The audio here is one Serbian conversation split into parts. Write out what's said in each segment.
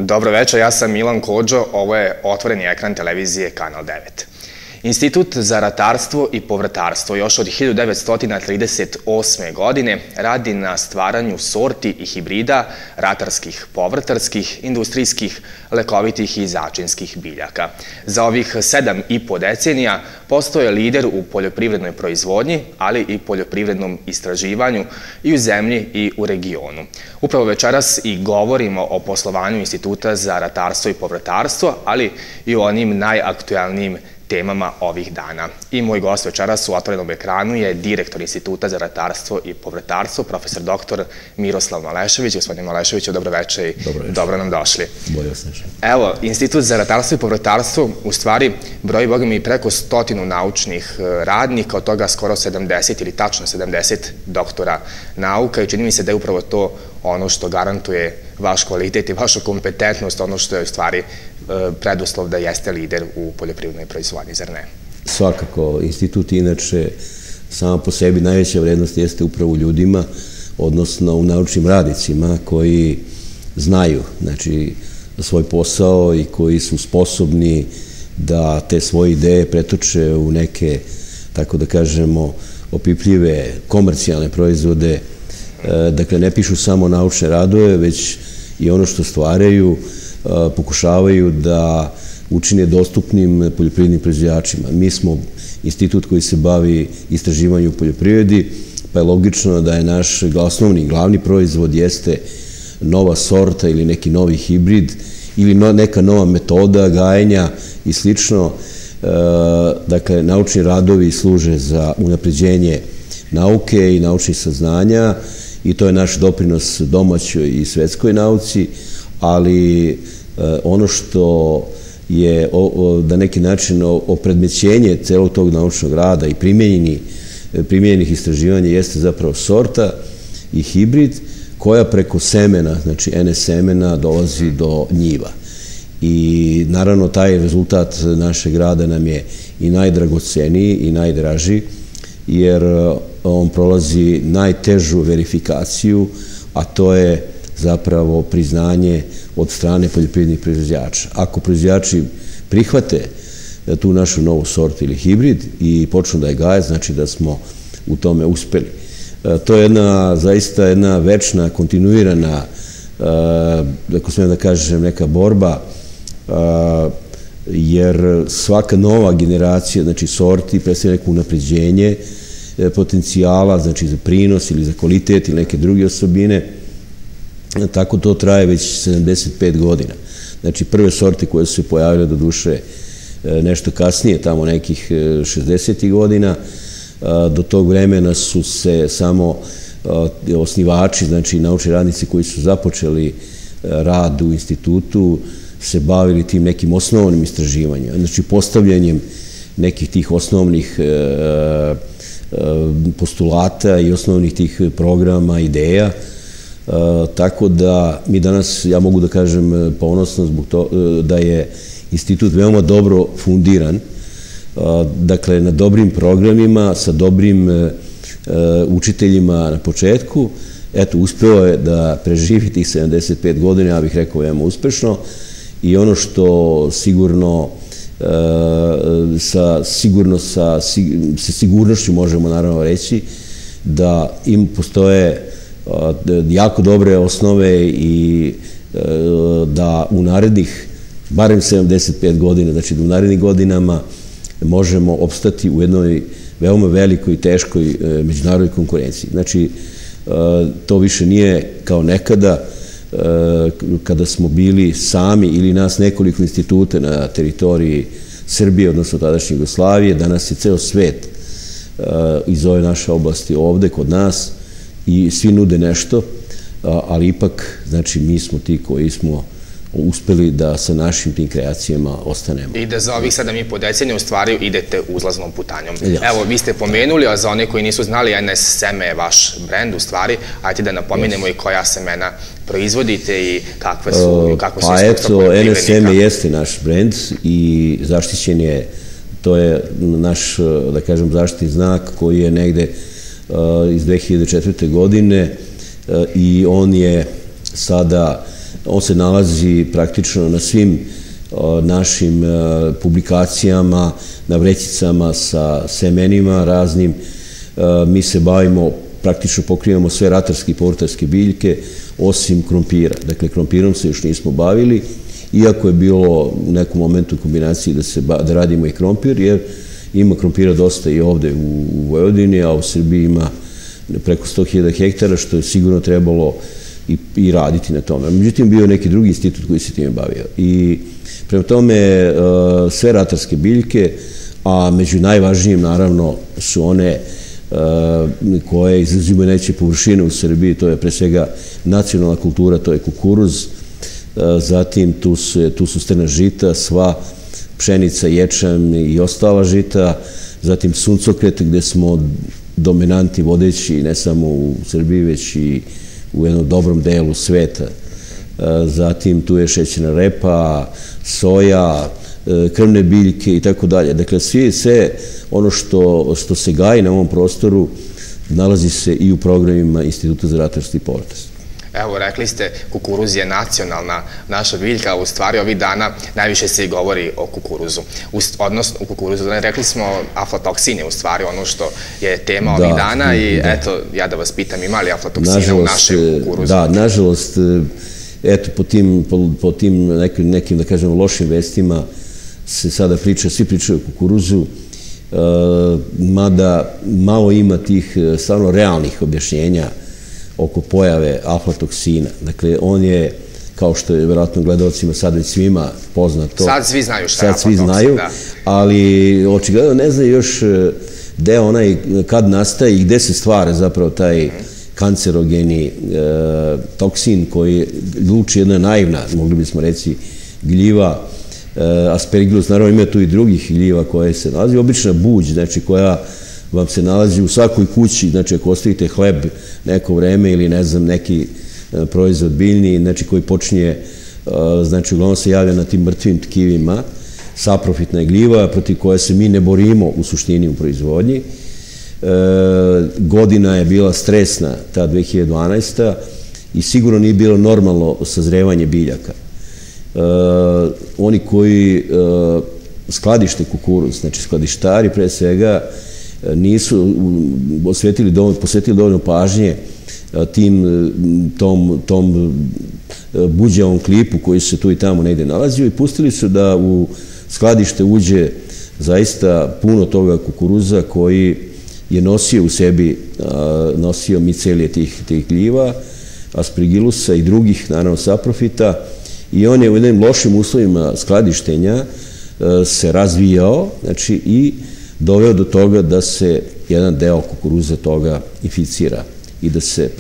Dobro večer, ja sam Milan Kodžo, ovo je otvoreni ekran televizije Kanal 9. Institut za ratarstvo i povrtarstvo još od 1938. godine radi na stvaranju sorti i hibrida ratarskih, povrtarskih, industrijskih, lekovitih i začinskih biljaka. Za ovih 7,5 decenija postao je lider u poljoprivrednoj proizvodnji, ali i poljoprivrednom istraživanju i u zemlji i u regionu. Upravo večeras i govorimo o poslovanju Instituta za ratarstvo i povrtarstvo, ali i o onim najaktuelnijim temama ovih dana. I moj gost večeras u otvorenom ekranu je direktor Instituta za ratarstvo i povrtarstvo, profesor dr. Miroslav Malešević. Gospodine Maleševiću, dobro večer i dobro nam došli. Bolje vas našao. Evo, Institut za ratarstvo i povrtarstvo u stvari broji, boga mi, preko 100 naučnih radnika, od toga skoro 70 ili tačno 70 doktora nauka i čini mi se da je upravo to ono što garantuje vaš kvalitet i vašu kompetentnost, ono što je u stvari preduslov da jeste lider u poljoprivrednoj proizvodnji, zar ne? Svakako, institut inače sama po sebi najveća vrednost jeste upravo u ljudima, odnosno u naučnim radnicima koji znaju, znači, svoj posao i koji su sposobni da te svoje ideje pretoče u neke, tako da kažemo, opipljive komercijalne proizvode. Dakle, ne pišu samo naučne radove, već i ono što stvaraju pokušavaju da učine dostupnim poljoprivrednim proizvođačima. Mi smo institut koji se bavi istraživanjem u poljoprivredi, pa je logično da je naš osnovni, glavni proizvod jeste nova sorta ili neki novi hibrid ili neka nova metoda gajenja i slično. Dakle, naučni radovi služe za unapređenje nauke i naučnih saznanja i to je naš doprinos domaćoj i svetskoj nauci, ali ono što je na neki način opredmećenje celog tog naučnog rada i primjenjenih istraživanja jeste zapravo sorta i hibrid koja preko semena, znači NS semena, dolazi do njiva. I naravno taj rezultat našeg rada nam je i najdragoceniji i najdraži, jer on prolazi najtežu verifikaciju, a to je zapravo priznanje od strane poljoprivrednih proizvođača. Ako proizvođači prihvate tu našu novu sortu ili hibrid i počnu da je gaje, znači da smo u tome uspeli. To je zaista jedna večna, kontinuirana, ako smijem da kažem, neka borba, jer svaka nova generacija, znači sorti, predstavlja neko unapređenje potencijala, znači za prinos ili za kvalitet ili neke druge osobine. Tako to traje već 75 godina. Znači, prve sorte koje su se pojavile do duše nešto kasnije, tamo nekih 60. godina, do tog vremena su se samo osnivači, znači naučni radnici koji su započeli rad u institutu, se bavili tim nekim osnovnim istraživanjem, znači postavljanjem nekih tih osnovnih postulata i osnovnih tih programa, ideja. Tako da mi danas, ja mogu da kažem ponosno zbog toga da je institut veoma dobro fundiran, dakle na dobrim programima, sa dobrim učiteljima na početku. Eto, uspeo je da preživi tih 75 godina, ja bih rekao veoma uspešno, i ono što sigurno sa sigurnošću možemo naravno reći da im postoje jako dobre osnove i da u narednih barem 75 godina, znači da u narednih godinama možemo opstati u jednoj veoma velikoj i teškoj međunarodnoj konkurenciji. Znači, to više nije kao nekada kada smo bili sami ili nas nekoliko instituta na teritoriji Srbije, odnosno tadašnje Jugoslavije. Danas je ceo svet iz ove naše oblasti ovde kod nas i svi nude nešto, ali ipak, znači, mi smo ti koji smo uspeli da sa našim tim kreacijama ostanemo. I da za ovih 7,5 decenija u stvari idete uzlaznom putanjom. Evo, vi ste pomenuli, a za one koji nisu znali, NS seme je vaš brend u stvari, ajte da napomenemo i koja semena proizvodite i kakve su iskustva poljoprivrednika. NS seme jeste naš brend i zaštićen je, to je naš, da kažem, zaštitni znak koji je negde iz 2004. godine i on je sada On se nalazi praktično na svim našim publikacijama, na vrećicama sa semenima raznim. Mi se bavimo, praktično pokrivamo sve ratarske i povrtarske biljke, osim krompira. Dakle, krompirom se još nismo bavili, iako je bilo u nekom momentu u kombinaciji da radimo i krompir, jer ima krompira dosta i ovde u Vojvodini, a u Srbiji ima preko 100.000 hektara, što je sigurno trebalo i raditi na tome. Međutim, bio je neki drugi institut koji se time bavio. I prema tome, sve ratarske biljke, a među najvažnijim, naravno, su one koje izrazimaju najveće površine u Srbiji, to je pre svega nacionalna kultura, to je kukuruz, zatim tu su strna žita, sva pšenica, ječam i ostala žita, zatim suncokret gde smo dominanti vodeći ne samo u Srbiji, već i u jednom dobrom delu sveta. Zatim tu je šećerna repa, soja, krvne biljke i tako dalje. Dakle, sve ono što se gaji na ovom prostoru nalazi se i u programima Instituta za ratarstvo i povrtarstvo. Evo, rekli ste, kukuruz je nacionalna naša biljka, u stvari ovih dana najviše se i govori o kukuruzu. Odnosno, u kukuruzu, rekli smo aflatoksine, u stvari ono što je tema ovih dana i eto, ja da vas pitam, ima li aflatoksina u našem kukuruzu? Da, nažalost, eto, po tim nekim, da kažemo, lošim vestima se sada priča, svi pričaju o kukuruzu, mada malo ima tih stvarno realnih objašnjenja oko pojave aflatoksina. Dakle, on je, kao što je vjerojatno gledalcima sad već svima poznato. Sad svi znaju šta je aflatoksin. Sad svi znaju, ali očigledno ne znaju još gde onaj, kad nastaje i gde se stvara zapravo taj kancerogeni toksin koji luči jedna naivna, mogli bismo reći, gljiva, aspergillus. Naravno ima tu i drugih gljiva koje se nalazi. Obična buđ, znači koja vam se nalazi u svakoj kući, znači ako ostavite hleb neko vreme ili ne znam neki proizvod biljni, znači koji počinje, znači uglavnom se javlja na tim mrtvim tkivima, saprofitna je gljiva protiv koje se mi ne borimo u suštini u proizvodnji. Godina je bila stresna, ta 2012. i sigurno nije bilo normalno sazrevanje biljaka. Oni koji skladište kukuruz, znači skladištari pre svega, nisu posvetili dovoljno pažnje tom buđavom klipu koji se tu i tamo negde nalazio i pustili su da u skladište uđe zaista puno toga kukuruza koji je nosio u sebi, nosio micelije tih gljiva, aspergillusa i drugih, naravno, saprofita, i on je u jednim lošim uslovima skladištenja se razvijao, znači, i doveo do toga da se jedan deo kukuruza toga inficira i da se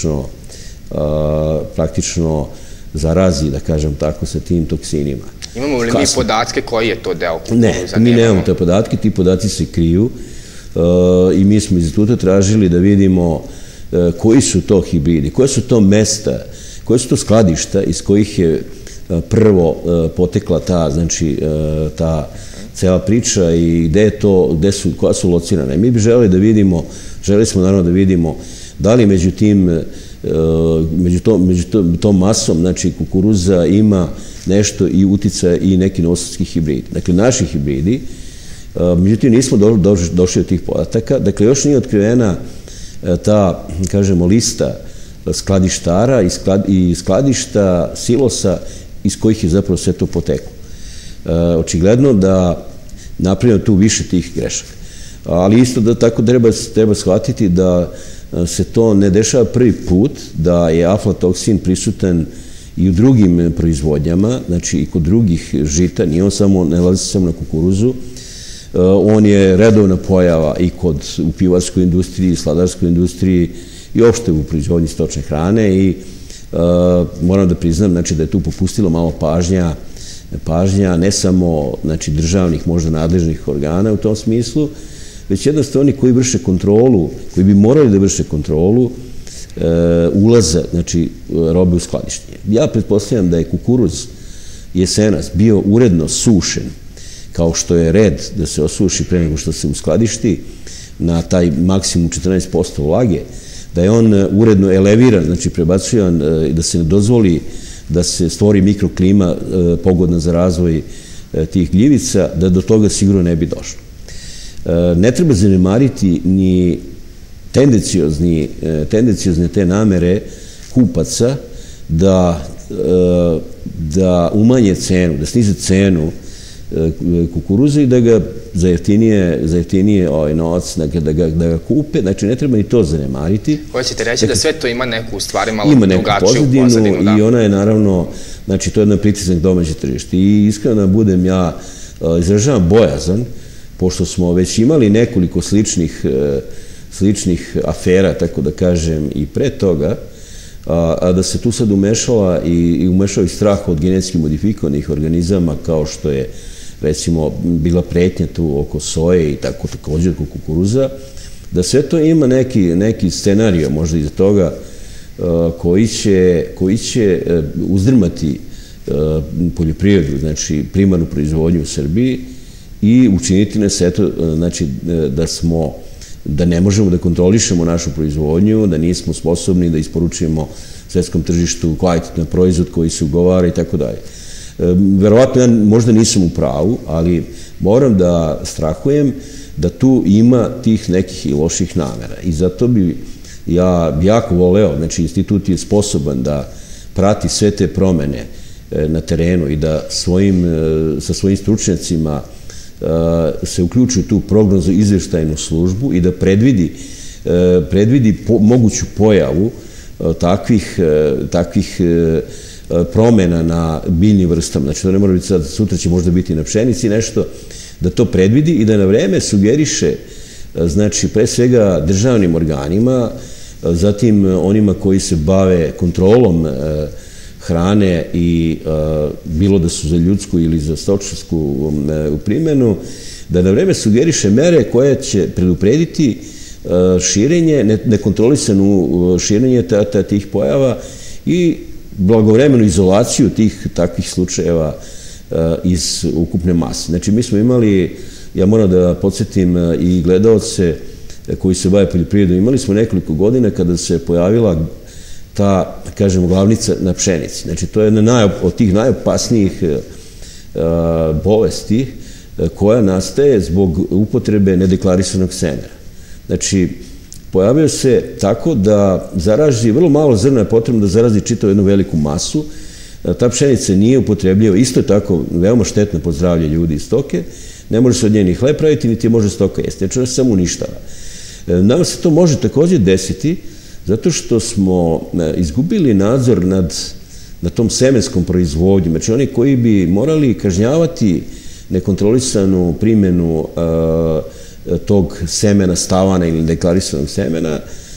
praktično zarazi, da kažem tako, sa tim toksinima. Imamo li mi podatke koji je to deo kukuruza? Ne, mi nemamo te podatke, ti podaci se kriju i mi smo iz instituta tražili da vidimo koji su to hibridi, koje su to mesta, koje su to skladišta iz kojih je prvo potekla ta cela priča i koja su locirane. Mi bi želeli smo naravno da vidimo da li među tom masom, znači kukuruza, ima nešto i uticaja i neki novosadski hibridi. Dakle, naši hibridi, međutim, nismo došli do tih podataka. Dakle, još nije otkrivena ta, kažemo, lista skladištara i skladišta, silosa iz kojih je zapravo sve to poteklo. Očigledno da napravimo tu više tih grešaka. Ali isto da tako treba shvatiti da se to ne dešava prvi put, da je aflatoksin prisutan i u drugim proizvodnjama, znači i kod drugih žita, nije on samo, ne nalazi se samo na kukuruzu, on je redovna pojava i u pivarskoj industriji, sladarskoj industriji i uopšte u proizvodnji stočne hrane i moram da priznam, znači, da je tu popustilo malo pažnja ne samo, znači, državnih, možda nadležnih organa u tom smislu, već jednostavno oni koji vrše kontrolu, koji bi morali da vrše kontrolu ulaza, znači, robe u skladištenje. Ja pretpostavljam da je kukuruz jesenas bio uredno sušen, kao što je red da se osuši pre nego što se uskladišti na taj maksimum 14% vlage, da je on uredno eleviran, znači prebacujan, da se ne dozvoli da se stvori mikroklima pogodna za razvoj tih gljivica, da do toga sigurno ne bi došlo. Ne treba zanemariti ni tendenciozne te namere kupaca da umanje cenu, da snize cenu kukuruza i da ga za jeftinije novac, da ga kupe. Znači, ne treba ni to zanemariti. Hoćete reći da sve to ima neku stvari malo drugačiju pozadinu i ona je naravno, znači, to je jedan pritisak domaće tržište. I iskreno da budem, ja izražavam bojazan, pošto smo već imali nekoliko sličnih afera, tako da kažem, i pre toga, a da se tu sad umešao i strah od genetski modifikovanih organizama, kao što je, recimo, bila pretnja tu oko soje i tako također oko kukuruza, da sve to ima neki scenario možda iza toga koji će uzdrmati poljoprivredu, znači primarnu proizvodnju u Srbiji i učiniti nas, eto, znači, da ne možemo da kontrolišemo našu proizvodnju, da nismo sposobni da isporučimo svetskom tržištu kvalitetan proizvod koji se ugovara i tako dalje. Verovatno ja možda nisam u pravu, ali moram da strahujem da tu ima tih nekih i loših namera. I zato bi ja jako voleo, znači institut je sposoban da prati sve te promene na terenu i da sa svojim stručnjacima se uključi u tu prognozu izvještajnu službu i da predvidi moguću pojavu takvih promena na biljnim vrstama. Znači, to ne mora biti sad, sutra će možda biti na pšenici nešto, da to predvidi i da na vreme sugeriše, znači, pre svega državnim organima, zatim onima koji se bave kontrolom hrane i bilo da su za ljudsku ili za stočarsku primjenu, da na vreme sugeriše mere koje će preduprediti širenje, nekontrolisanu širenje tih pojava i blagovremenu izolaciju tih takvih slučajeva iz ukupne mase. Znači, mi smo imali, ja moram da podsjetim i gledaoce koji se bave poljoprivredom, imali smo nekoliko godina kada se pojavila ta, kažemo, glavnica na pšenici. Znači, to je jedna od tih najopasnijih bolesti koja nastaje zbog upotrebe nedeklariranog semena. Znači, pojavio se tako da zarazi, vrlo malo zrna je potrebno da zarazi čitavu jednu veliku masu. Ta pšenica nije upotrebljiva, isto je tako veoma štetna po zdravlje ljudi i stoke, ne može se od nje ni hleb praviti, niti je može stoka jesti, znači ona se samo uništava. Nama se to može također desiti zato što smo izgubili nadzor nad tom semenskom proizvodnjom. Znači, oni koji bi morali kažnjavati nekontrolisanu primjenu tog semena stavana ili deklarisanog semena,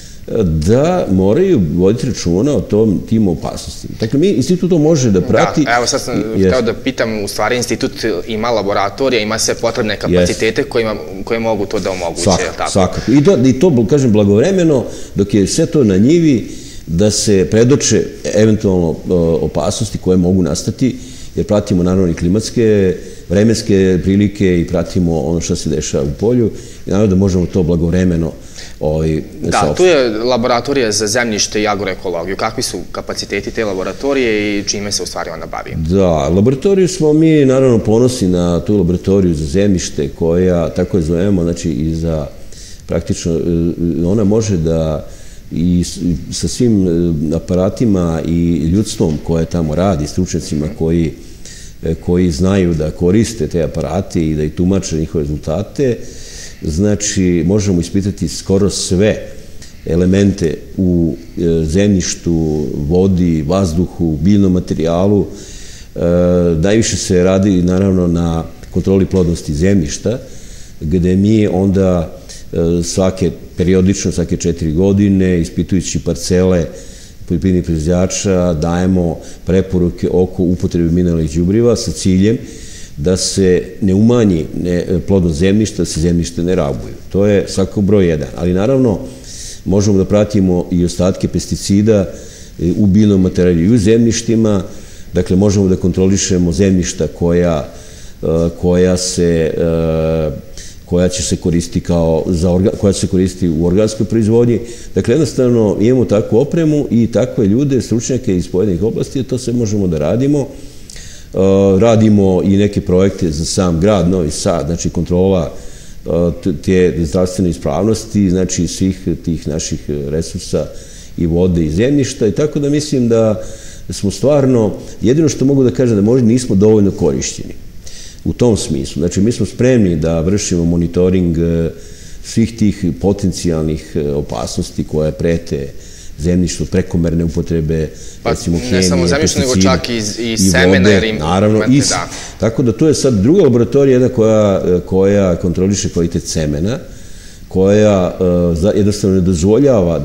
da moraju voditi računa o tim opasnostima. Dakle, institut to može da prati. Da, evo sad sam hteo da pitam, u stvari institut ima laboratorija, ima sve potrebne kapacitete koje mogu to da omoguće. Svakako. I to, kažem, blagovremeno, dok je sve to na njivi, da se predoče eventualno opasnosti koje mogu nastati, jer pratimo naravno i klimatske, vremenske prilike i pratimo ono što se dešava u polju i naravno da možemo to blagovremeno Da, tu je laboratorija za zemljište i agroekologiju. Kakvi su kapaciteti te laboratorije i čime se u stvari ona bavi? Da, laboratoriju smo mi naravno ponosni na tu laboratoriju za zemljište koja, tako je zovemo, znači i za praktično, ona može da i sa svim aparatima i ljudstvom koje tamo radi, stručnjacima koji znaju da koriste te aparate i da i tumače njihove rezultate, znači možemo ispitati skoro sve elemente u zemljištu, vodi, vazduhu, biljnom materijalu. Najviše se radi naravno na kontroli plodnosti zemljišta, gde mi onda periodično, svake 4 godine, ispitujući parcele poljoprivrednih proizvođača, dajemo preporuke oko upotrebe mineralnih đubriva sa ciljem da se ne umanji plodnost zemljišta, da se zemljište ne rabuju. To je svakako broj 1. Ali naravno možemo da pratimo i ostatke pesticida u biljnom materijalu i u zemljištima. Dakle, možemo da kontrolišemo zemljišta koja se koja će se koristiti u organskoj proizvodnji. Dakle, jednostavno imamo takvu opremu i takve ljude, stručnjake iz pojedinih oblasti, to sve možemo da radimo. Radimo i neke projekte za sam grad Novi Sad, znači kontrola te zdravstvene ispravnosti, znači svih tih naših resursa i vode i zemljišta, i tako da mislim da smo stvarno, jedino što mogu da kažem da možda nismo dovoljno korišćeni u tom smislu. Znači, mi smo spremni da vršimo monitoring svih tih potencijalnih opasnosti koje prete zemljištu, prekomerne upotrebe, recimo hemije, ne samo zemljištu, nego čak i semena, jer im... Naravno, tako da to je sad druga laboratorija, jedna koja kontroliše kvalitet semena, koja jednostavno ne dozvoljava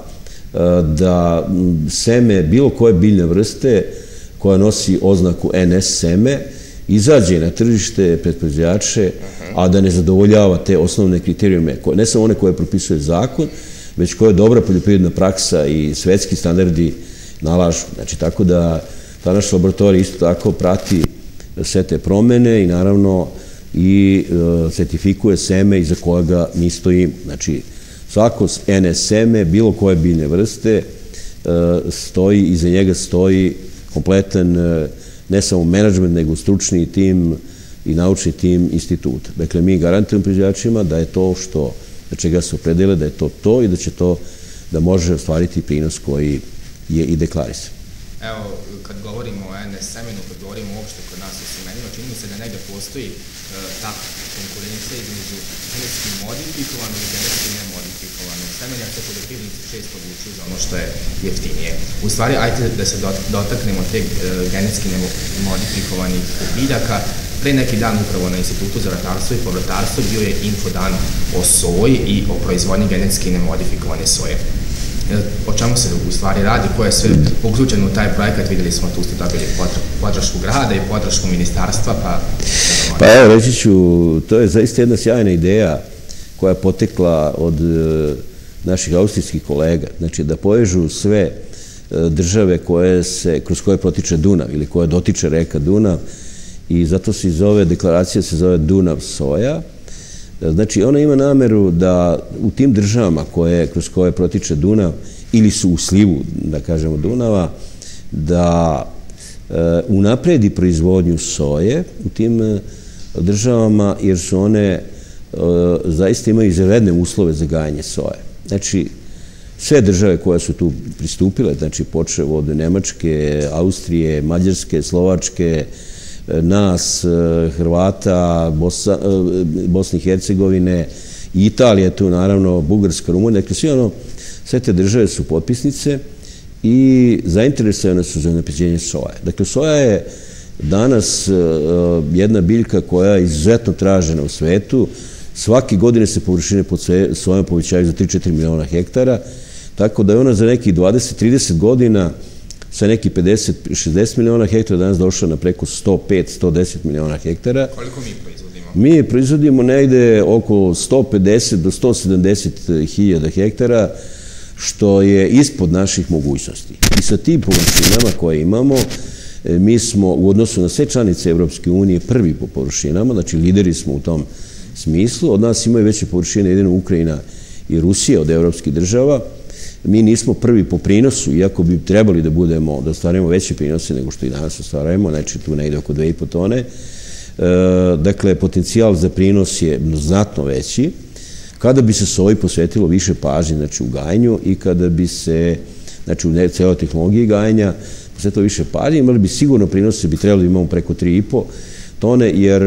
da seme bilo koje biljne vrste koja nosi oznaku NS seme izađe na tržište pred proizvođače, a da ne zadovoljava te osnovne kriterijume, ne samo one koje propisuje zakon, već koje dobra poljoprivredna praksa i svetski standardi nalažu. Znači, tako da ta naša laboratorija isto tako prati sve te promene i naravno i certifikuje seme iza kojega mi stojimo. Znači, svako NS seme, bilo koje biljne vrste, iza njega stoji kompletan ne samo menadžment, nego stručni tim i naučni tim instituta. Dakle, mi garantujemo proizvođačima da je to da čega se opredele, da je to i da će to da može ostvariti prinos koji je i deklarisan. Evo, kad govorimo o NS semenu, kad govorimo uopšte kod nas o semenima, čini mi se da negde postoji ta konkurencija između genetski modifikovano i genetski nemodifikovano semena, se poljoprivrednici često odlučuju za ono što je jeftinije. U stvari, ajte da se dotaknemo te genetski modifikovanih biljaka. Pre neki dan upravo na Institutu za ratarstvo i povrtarstvo bio je infodan o soji i o proizvodnji genetski nemodifikovane soje. O čemu se u stvari radi, ko je sve uključen u taj projekat, videli smo tu ste dobili podršku grada i podršku ministarstva, Pa evo, reći ću, to je zaista jedna sjajna ideja koja je potekla od naših austrijskih kolega, znači da povežu sve države kroz koje protiče Dunav ili koje dotiče reka Dunav, i zato se deklaracija se zove Dunav soja. Znači, ona ima nameru da u tim državama kroz koje protiče Dunav ili su u slivu, da kažemo, Dunava, da unapredi proizvodnju soje u tim državama, jer su one zaista imaju izvanredne uslove za gajanje soje. Znači, sve države koje su tu pristupile, znači počev od Nemačke, Austrije, Mađarske, Slovačke, nas, Hrvata, Bosne i Hercegovine, Italije, tu naravno, Bugarska, Rumunija, dakle sve te države su potpisnice i zainteresovane su za unapređenje soje. Dakle, soja je danas jedna biljka koja je izuzetno tražena u svetu. Svake godine se površine pod sojom povećaju za 3-4 miliona hektara, tako da je ona za nekih 20-30 godina sa nekih 50-60 miliona hektara danas došla na preko 105-110 miliona hektara. Koliko mi proizvodimo? Mi proizvodimo negde oko 150 do 170 hiljada hektara, što je ispod naših mogućnosti. I sa tim površinama koje imamo, mi smo u odnosu na sve članice Evropske unije prvi po površinama, znači lideri smo u tom smislu. Od nas imaju veće površine jedino Ukrajina i Rusija od evropskih država. Mi nismo prvi po prinosu, iako bi trebali da ostvarimo veće prinose nego što i danas ostvarujemo, znači tu negde oko 2,5 tone. Dakle, potencijal za prinos je znatno veći. Kada bi se soji posvetilo više pažnje, znači u gajanju, i kada bi se, znači u celoj tehnologiji gajanja posvetilo više pažnje, imali bi sigurno prinose, bi trebali da imamo preko 3,5 tone, jer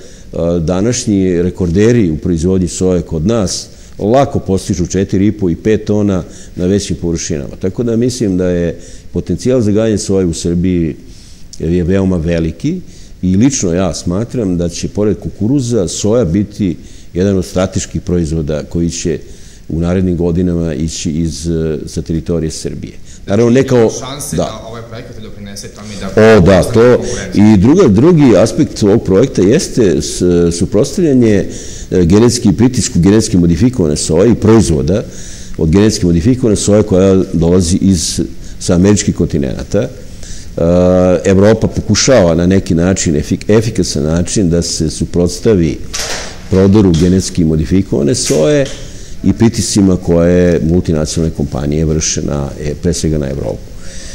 današnji rekorderi u proizvodnji soje kod nas lako postižu 4,5 i 5 tona na većim površinama. Tako da mislim da je potencijal za gajanje soje u Srbiji je veoma veliki i lično ja smatram da će pored kukuruza soja biti jedan od strateških proizvoda koji će u narednim godinama ići sa teritorije Srbije. Naravno, neka šanse da ovaj projekat doprinese tome da to. I drugi aspekt ovog projekta jeste suprotstavljanje pritisku genetski modifikovane soje i proizvoda od genetski modifikovane soje koja dolazi sa američkih kontinenta. Evropa pokušava na neki način, efikasan način, da se suprotstavi prodoru genetski modifikovane soje i pritiscima koje multinacionalne kompanije vrše pre svega na Evropu.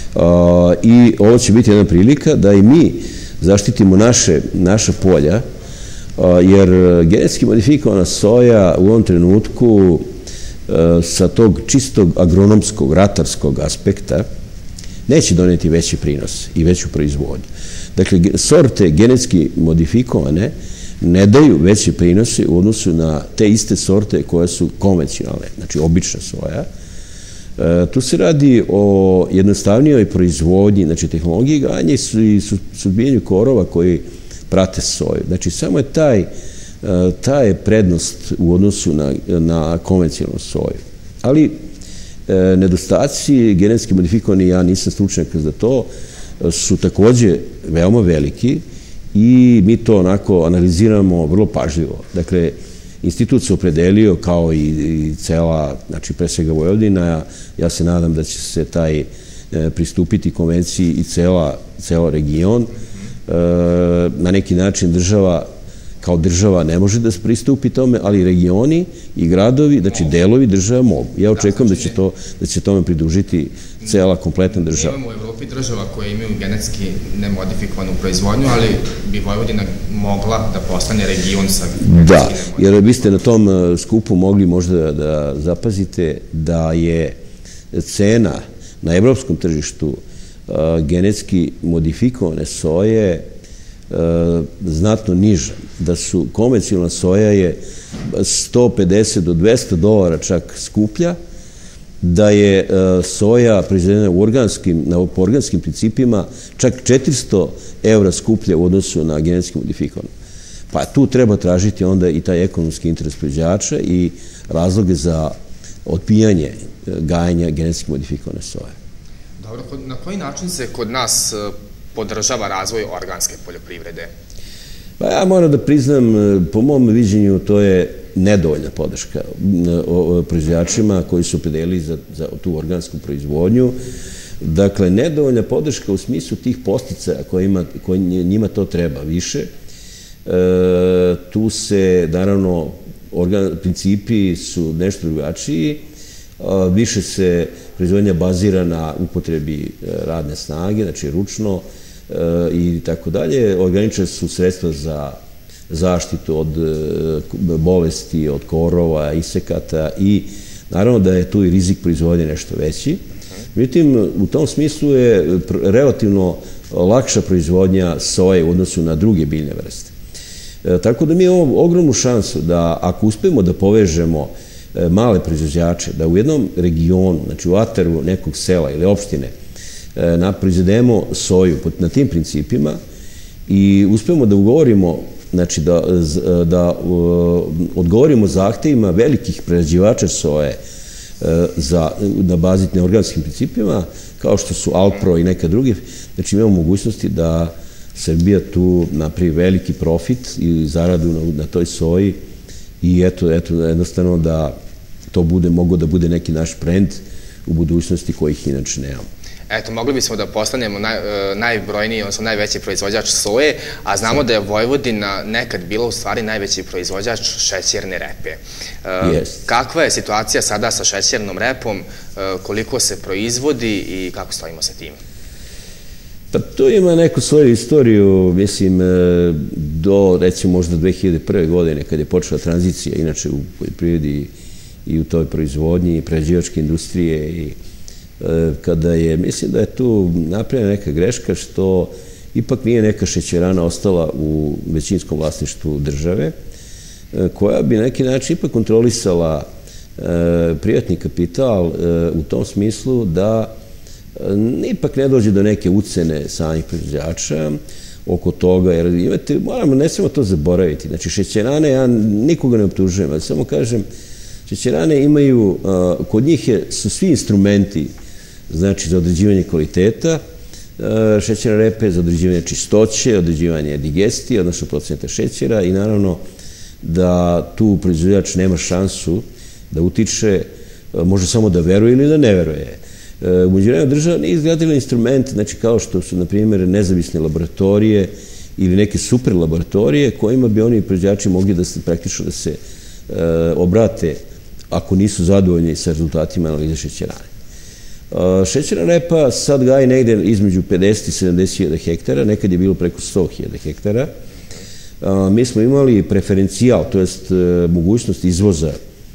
I ovo će biti jedna prilika da i mi zaštitimo naša polja, jer genetski modifikovana soja u ovom trenutku sa tog čistog agronomskog, ratarskog aspekta neće doneti veći prinos i veću proizvodnju. Dakle, sorte genetski modifikovane ne daju veće prinose u odnosu na te iste sorte koje su konvencionalne, znači obična soja. Tu se radi o jednostavnijoj proizvodnji, znači tehnologiji gajanja i suzbijanju korova koji prate soju. Znači, samo je ta je prednost u odnosu na konvencionalnu soju. Ali nedostaci genetski modifikovani, ja nisam stručnjak za to, su takođe veoma veliki i mi to onako analiziramo vrlo pažljivo. Dakle, institut se opredelio kao i cela, znači pre svega Vojvodina, ja se nadam da će se pristupiti konvenciji i ceo region. Na neki način kao država ne može da se pristupi tome, ali regioni i gradovi, znači delovi država mogu. Ja očekujem da će tome pridružiti cela kompletna država. Imamo u Evropi država koje imaju genetski nemodifikovanu proizvodnju, ali bi Vojvodina mogla da postane region sa genetski nemodifikovanom. Da, jer vi ste na tom skupu mogli možda da zapazite da je cena na evropskom tržištu genetski modifikovane soje znatno niža, da su konvencionalna soja je 150 do 200 dolara čak skuplja, da je soja proizvedena po organskim principima čak 400 evra skuplja u odnosu na genetski modifikovanu. Pa tu treba tražiti onda i taj ekonomski interes proizvođača i razloge za odbijanje gajenja genetski modifikovane soje. Dobro, na koji način se kod nas podržava razvoj organske poljoprivrede? Pa ja moram da priznam, po mom viđenju, to je nedovoljna podrška proizvođačima koji su opredelili za tu organsku proizvodnju. Dakle, nedovoljna podrška u smislu tih podsticaja koji njima to treba više. Tu se, naravno, principi su nešto drugačiji. Više se proizvodnja bazira na upotrebi radne snage, znači ručno i tako dalje. Ograničena su sredstva za zaštitu od bolesti, od korova, isekata i naravno da je tu i rizik proizvodnje nešto veći. Međutim, u tom smislu je relativno lakša proizvodnja soje u odnosu na druge biljne vrste. Tako da mi imamo ogromnu šansu da ako uspemo da povežemo male proizvođače, da u jednom regionu, znači u ataru nekog sela ili opštine, proizvedemo soju na tim principima i uspemo da ugovorimo, znači da odgovorimo zahtevima velikih prerađivača soje na bazi neorganskim principima, kao što su Alpro i neka druge, znači imamo mogućnosti da Srbija tu napravi veliki profit i zaradu na toj soji i eto, jednostavno da to mogo da bude neki naš brend u budućnosti kojih inače nemamo. Eto, mogli bismo da postanemo najbrojniji, odnosno najveći proizvođač soje, a znamo da je Vojvodina nekad bila u stvari najveći proizvođač šećerne repe. Kakva je situacija sada sa šećernom repom, koliko se proizvodi i kako stojimo sa tim? Pa to ima neku svoju istoriju, mislim, do recimo možda 2001. godine kad je počela tranzicija, inače u poljoprivredi i u toj proizvodnji i prerađivačke industrije i kada je, mislim da je tu napravljena neka greška što ipak nije neka šećerana ostala u većinskom vlasništvu države, koja bi na neki način ipak kontrolisala privatni kapital u tom smislu da ipak ne dođe do neke ucene samih proizvođača oko toga, jer imate, ne smemo to zaboraviti, znači šećerane, ja nikoga ne optužujem, ali samo kažem, šećerane imaju, kod njih su svi instrumenti, znači za određivanje kvaliteta, šećerne repe za određivanje čistoće, određivanje digestije, odnosno procenta šećera i naravno da tu proizvođač nema šansu da utiče, može samo da veruje ili da ne veruje. U međuvremenu država nije izgradila instrumente, znači kao što su, na primjer, nezavisne laboratorije ili neke super laboratorije kojima bi oni proizvođači mogli praktično da se obrate ako nisu zadovoljni sa rezultatima analize šećerane. Šećerna repa sad gaji negde između 50 i 70.000 hektara, nekad je bilo preko 100.000 hektara. Mi smo imali preferencijal, to jest mogućnost izvoza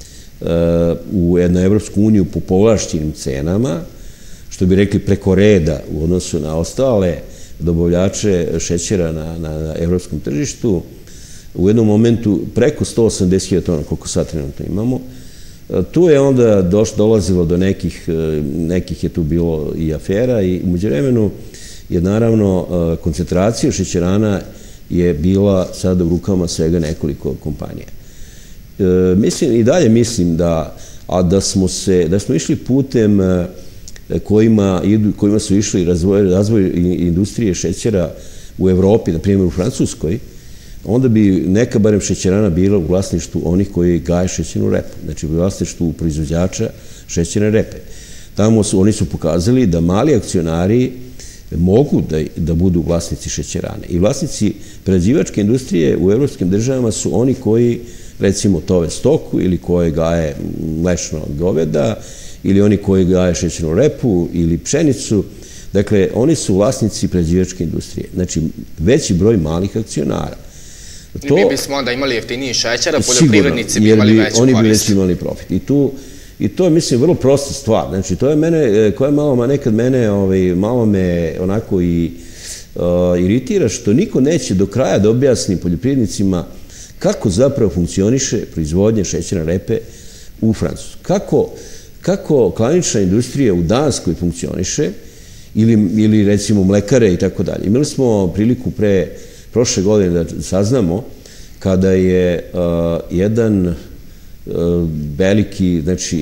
na Evropsku uniju po povlašćenim cenama, što bi rekli preko reda u odnosu na ostale dobavljače šećera na evropskom tržištu. U jednom momentu preko 180.000 tona, koliko sad trenutno imamo. Tu je onda dolazilo do nekih je tu bilo i afera i umeđu vremenu je naravno koncentracija šećerana je bila sada u rukama svega nekoliko kompanija. I dalje mislim da smo išli putem kojima su išli razvoj industrije šećera u Evropi, na primjer u Francuskoj, onda bi neka barem šećerana bila u vlasništvu onih koji gaje šećernu repu, znači u vlasništvu proizvođača šećerne repe. Tamo oni su pokazali da mali akcionari mogu da budu vlasnici šećerane. I vlasnici prerađivačke industrije u evropskim državama su oni koji, recimo, tove stoku ili koji gaje mlečno od goveda ili oni koji gaje šećernu repu ili pšenicu. Dakle, oni su vlasnici prerađivačke industrije. Znači, veći broj malih akcionara. Mi bismo onda imali jeftiniji šećer, a poljoprivrednici bi imali veću korist. Oni bi već imali profit. I to je, mislim, vrlo prosta stvar. Znači, to je mene, koja nekad malo me onako i iritira, što niko neće do kraja da objasni poljoprivrednicima kako zapravo funkcioniše proizvodnja šećerne repe u Francuskoj. Kako klanična industrija u Danskoj funkcioniše, ili recimo mlekare i tako dalje. Imali smo priliku prošle godine da saznamo kada je jedan veliki, znači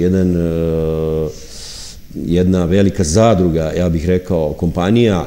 jedna velika zadruga, ja bih rekao, kompanija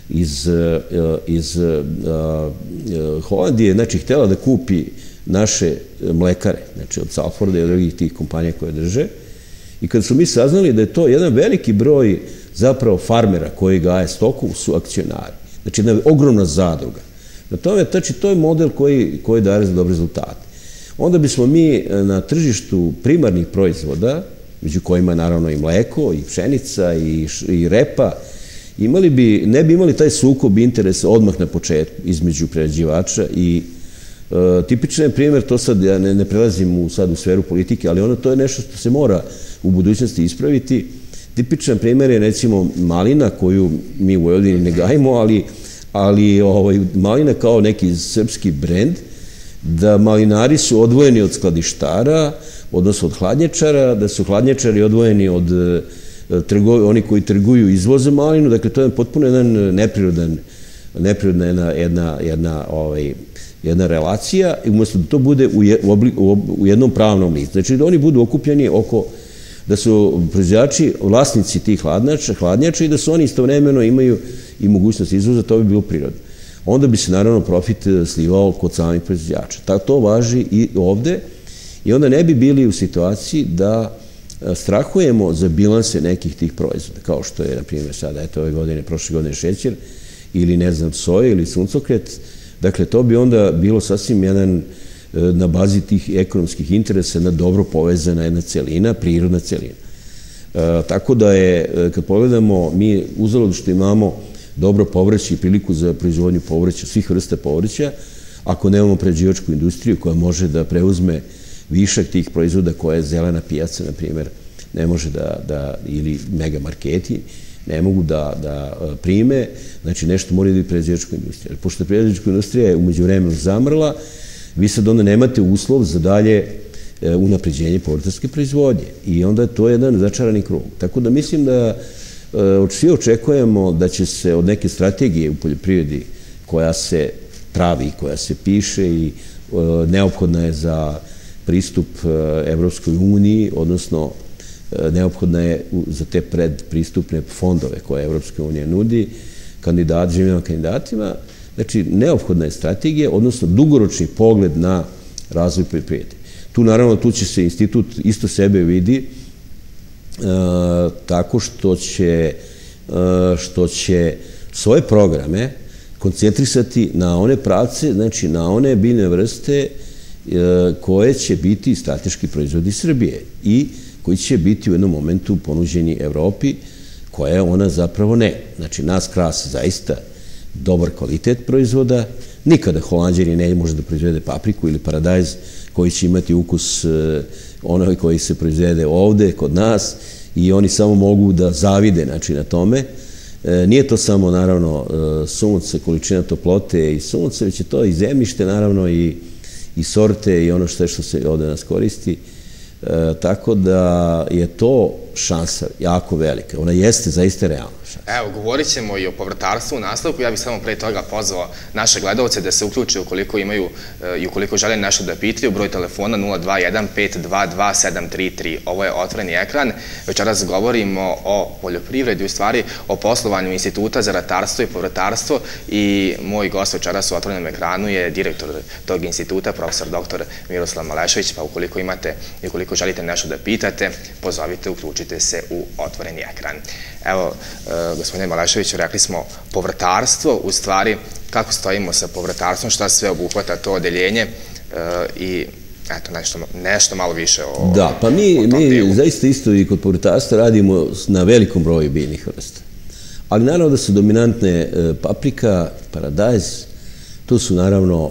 iz Holandije, znači htjela da kupi naše mlekare, znači od Salforda i od drugih tih kompanija koje drže. I kada su mi saznali da je to jedan veliki broj zapravo farmera koji gaje stoku su akcionari. Znači jedna ogromna zadruga. Na tome, znači to je model koji daje za dobre rezultate. Onda bismo mi na tržištu primarnih proizvoda, među kojima je naravno i mleko, i pšenica, i repa, ne bi imali taj sukob interesa odmah na početku između prerađivača i tipičan je primjer, to sad ja ne prelazim sad u sferu politike, ali to je nešto što se mora u budućnosti ispraviti. Tipičan primjer je recimo malina koju mi u Vojvodini ne gajimo, ali malina kao neki srpski brend, da malinari su odvojeni od skladištara, odnosno od hladnjačara, da su hladnjačari odvojeni od oni koji trguju izvoze malinu, dakle to je potpuno neprirodna jedna relacija i umjesto da to bude u jednom pravnom licu. Znači da oni budu okupljeni da su proizvođači vlasnici tih hladnjača i da su oni istovremeno imaju i mogućnost izvoza, to bi bilo prirodno. Onda bi se naravno profit slivao kod samih proizvođača. To važi i ovde i onda ne bi bili u situaciji da strahujemo za bilanse nekih tih proizvoda, kao što je, na primjer, sada, prošle godine šećer ili, ne znam, soja ili suncokret. Dakle, to bi onda bilo sasvim jedan, na bazi tih ekonomskih interesa, jedna dobro povezana jedna celina, prirodna celina. Tako da je, kad pogledamo, mi uzalud što imamo dobro povrće i priliku za proizvodnju povrća, svih vrsta povrća, ako nemamo prerađivačku industriju koja može da preuzme višak tih proizvoda koja je zelena pijaca, na primjer, ne može ili megamarketi, ne mogu da prime, znači nešto mora da je prerađivačka industrija. Pošto prerađivačka industrija je umeđu vremenu zamrla, vi sad onda nemate uslov za dalje unapređenje povrtarske proizvodnje i onda to je jedan začarani krug. Tako da mislim da svi očekujemo da će se od neke strategije u poljoprivredi koja se pravi, koja se piše i neophodna je za pristup Evropskoj uniji, odnosno neophodna je za te predpristupne fondove koje Evropska unija nudi zemljama kandidatima. Znači, neophodna je strategija, odnosno dugoročni pogled na razvoj poljoprivrede. Tu će se institut isto sebe vidi tako što će svoje programe koncentrisati na one pravce, znači na one biljne vrste koje će biti strateški proizvodi Srbije i koji će biti u jednom momentu ponuđeni Evropi, koja ona zapravo ne. Znači, nas krase zaista dobar kvalitet proizvoda. Nikada Holanđani ne može da proizvede papriku ili paradajz koji će imati ukus onoj koji se proizvede ovde, kod nas, i oni samo mogu da zavide, znači, na tome. Nije to samo, naravno, sunce, količina toplote i sunce, već je to i zemljište, naravno, i sorte i ono što se ovde nas koristi. Tako da je to šansa jako velika. Ona jeste zaista realna šansa. Evo, govorit ćemo i o povrtarstvu u nastavku. Ja bih samo pre toga pozvao naše gledalce da se uključe ukoliko imaju i ukoliko žele nešto da pitaju. Broj telefona 021-522-733. Ovo je otvoreni ekran. Večeras govorimo o poljoprivredi, u stvari o poslovanju Instituta za ratarstvo i povrtarstvo, i moj gost večeras u otvorenom ekranu je direktor tog instituta, profesor dr. Miroslav Malešević, pa ukoliko imate i ukoliko želite nešto da pitate, pozovite, uključite se u otvoreni ekran. Evo, gospodine Maleševiću, rekli smo povrtarstvo, u stvari kako stojimo sa povrtarstvom, šta sve obuhvata to odeljenje i eto, nešto malo više o tom delu. Da, pa mi zaista isto i kod povrtarstva radimo na velikom broju biljnih vrsta. Ali naravno da su dominantne paprika, paradajz, tu su naravno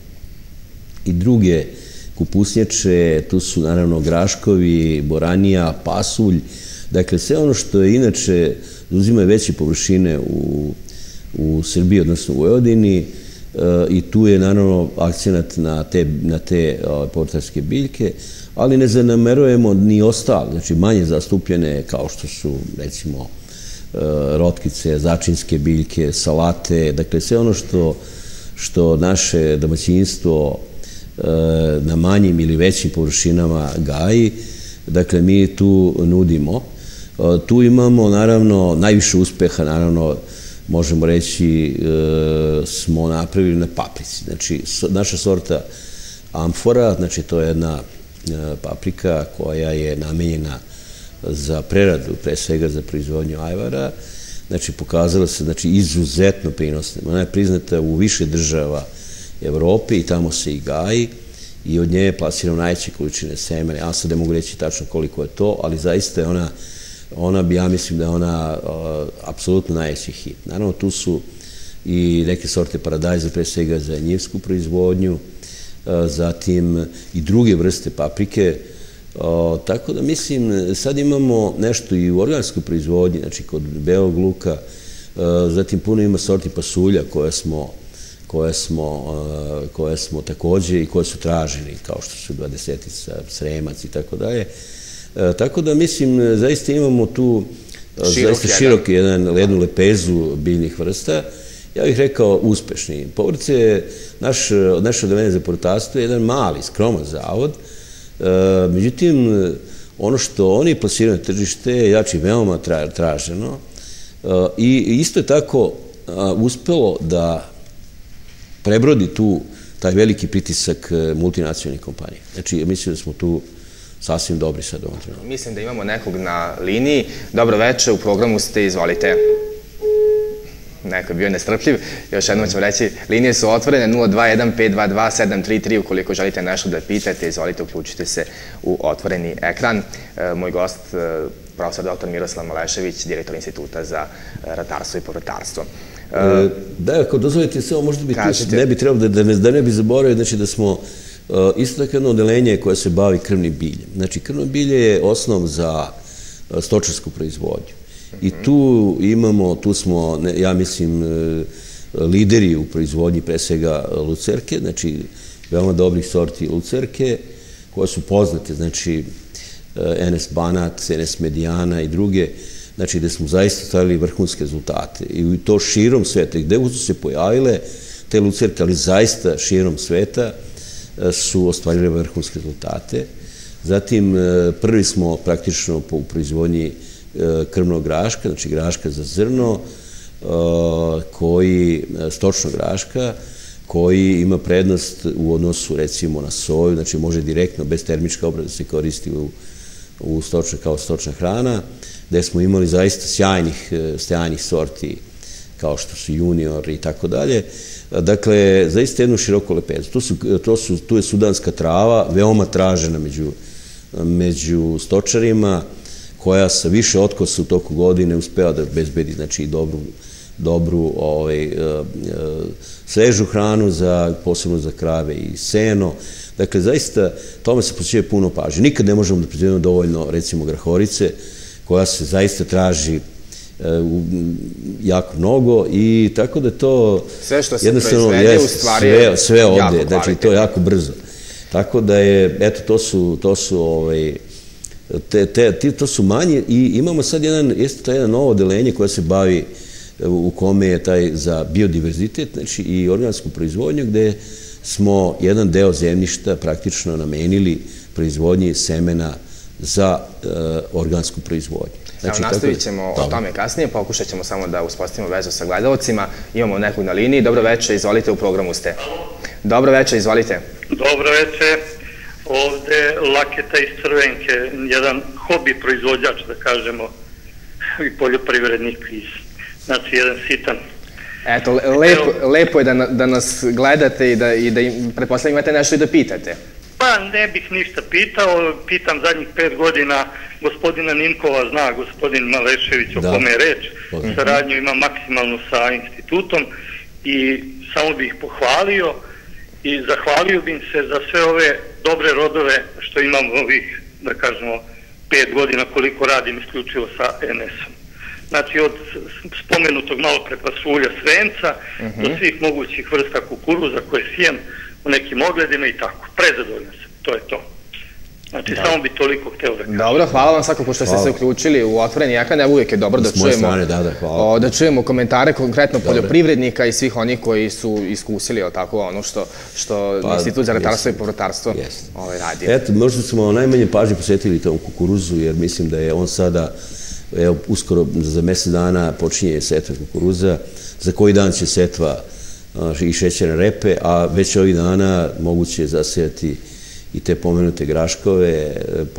i druge kupusnjače, tu su naravno graškovi, boranija, pasulj, dakle sve ono što je inače uzima veće površine u Srbiji, odnosno u Vojvodini, i tu je naravno akcenat na te povrtarske biljke, ali ne zanemarujemo ni ostale, znači manje zastupljene kao što su recimo rotkice, začinske biljke, salate, dakle sve ono što naše domaćinstvo na manjim ili većim površinama gaji, dakle mi tu nudimo. Tu imamo naravno najviše uspeha, naravno možemo reći smo napravili na paprici. Znači naša sorta amfora, znači to je jedna paprika koja je namenjena za preradu, pre svega za proizvodnju ajvara, znači pokazala se izuzetno prinosna. Ona je priznata u više država Evrope i tamo se i gaji i od nje je plasirano najveće količine semena. Ja sad ne mogu reći tačno koliko je to, ali zaista je ja mislim da je ona apsolutno najveći hit. Naravno, tu su i neke sorte paradajza, pre svega za njivsku proizvodnju, zatim i druge vrste paprike, tako da mislim, sad imamo nešto i u organskoj proizvodnji, znači kod belog luka, zatim puno ima sorti pasulja koje smo takođe i koje su traženi, kao što su 20-ica, sremac i tako dalje. Tako da mislim, zaista imamo tu zaista širok jednu lepezu biljnih vrsta. Ja bih rekao uspešni. Povrće, naše odeljenje za povrtarstvo je jedan mali, skroman zavod. Međutim, ono što oni plasiraju na tržište je jači veoma traženo i isto je tako uspelo da prebrodi taj veliki pritisak multinacionalnih kompanija. Znači, mislim da smo tu sasvim dobri sad ovom trenutku. Mislim da imamo nekog na liniji. Dobro večer, u programu ste, izvolite. Neko je bio nestrpljiv. Još jednom ćemo reći, linije su otvorene 021-522-733. Ukoliko želite nešto da pitate, izvolite, uključite se u otvoreni ekran. Moj gost, profesor dr. Miroslav Malešević, direktor Instituta za ratarstvo i povrtarstvo. Da, ako dozvolite, samo možda bi tu ne bi trebalo da ne bi zaboravio, znači da smo isto tako jedno odelenje koje se bavi krvnim biljem. Znači, krvno bilje je osnov za stočarsku proizvodnju. I tu smo, ja mislim, lideri u proizvodnji pre svega lucerke, znači veoma dobrih sorti lucerke, koje su poznate, znači NS Banat, NS Mediana i druge, znači gde smo zaista stavili vrhunske rezultate. I to širom sveta, gde su se pojavile te lucerke, ali zaista širom sveta su ostvarili vrhunske rezultate. Zatim, prvi smo praktično po proizvodnji krvnog graška, znači graška za zrno, stočnog graška, koji ima prednost u odnosu recimo na soju, znači može direktno, bez termičke obrade se koristi kao stočna hrana, gde smo imali zaista sjajnih sorti kao što su junior i tako dalje. Dakle, zaista jednu široku lepezu. Tu je sudanska trava, veoma tražena među stočarima, koja sa više otkosa u toku godine uspeva da bezbedi, znači, dobru svežu hranu, posebno za krave i seno. Dakle, zaista, tome se posvećuje puno pažnje. Nikad ne možemo da proizvedemo dovoljno, recimo, grahorice, koja se zaista traži jako mnogo i tako da to sve što se proizvede u stvari je sve ovde, znači to je jako brzo. Tako da je, eto, to su manje i imamo sad jedno novo odeljenje koje se bavi, u kome je taj za biodiverzitet, znači i organsku proizvodnju, gde smo jedan deo zemljišta praktično namenili proizvodnji semena za organsku proizvodnju. Evo, nastavit ćemo o tome kasnije, pokušat ćemo samo da uspostavimo vezu sa gledalcima. Imamo nekog na liniji. Dobro večer, izvolite, u programu ste. Dobro večer, izvolite. Dobro večer, ovde Laketa iz Crvenke, jedan hobi proizvođač, da kažemo, i poljoprivrednik, znači jedan sitan. Eto, lepo je da nas gledate i da pretpostavljam imate nešto i da pitate. Pa ne bih ništa pitao, pitam zadnjih 5 godina gospodina Ninkova, zna gospodin Malešević o kome je reč, saradnju ima maksimalno sa institutom i samo bih pohvalio i zahvalio bih se za sve ove dobre rodove što imam ovih, da kažemo, 5 godina koliko radim isključivo sa NS-om. Znači od spomenutog malo pre pasulja Srenca do svih mogućih vrsta kukuruza koje sijem u nekim ogledima i tako. Prezadovoljno sam, to je to. Znači, samo bi toliko hteo da kažem. Dobro, hvala vam svakako što ste se uključili u Otvoreni ekran. Uvijek je dobro da čujemo komentare konkretno poljoprivrednika i svih onih koji su iskusili ono što Institut za ratarstvo i povrtarstvo radi. Eto, možda smo najmanje pažnje posvetili tom kukuruzu, jer mislim da je on sada, evo, uskoro za mesec dana počinje setva kukuruza, za koji dan će setva i šećerne repe, a već ovih dana moguće je zasejati i te pomenute graškove,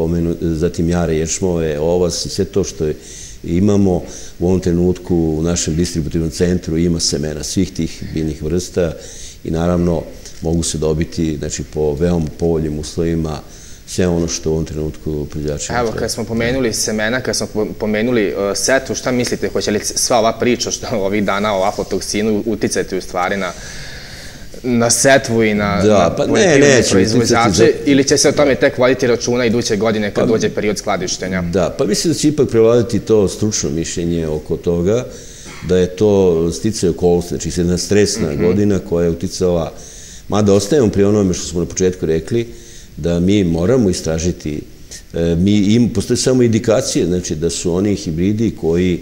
zatim jare, ječmove, ovas i sve to što imamo u ovom trenutku u našem distributivnom centru ima semena svih tih biljnih vrsta i naravno mogu se dobiti, znači, po veoma povoljnim uslovima sve ono što u ovom trenutku proizvođači treba. Evo, kad smo pomenuli semena, kad smo pomenuli setvu, šta mislite, hoće li sva ova priča što ovih dana o aflatoksinu uticati u stvari na setvu i na poljoprivredne proizvođače, ili će se o tome tek voditi računa iduće godine kad dođe period skladištenja? Da, pa mislim da će ipak prevladati to stručno mišljenje oko toga, da je to sticaj okolnosti, znači jedna stresna godina koja je uticala, mada ostajemo pri onome što smo na početku rekli, da mi moramo istražiti, postoje samo indikacije, znači da su oni hibridi koji,